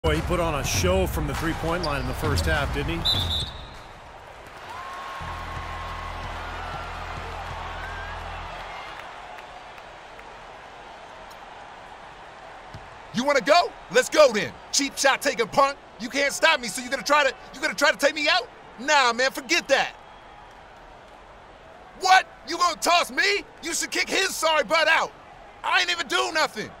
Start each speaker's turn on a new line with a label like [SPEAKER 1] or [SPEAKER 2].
[SPEAKER 1] Boy, he put on a show from the three-point line in the first half, didn't he?
[SPEAKER 2] You want to go? Let's go then. Cheap shot taking punt. You can't stop me, so you're gonna try to take me out? Nah, man, forget that. What? You gonna toss me? You should kick his sorry butt out. I ain't even do nothing.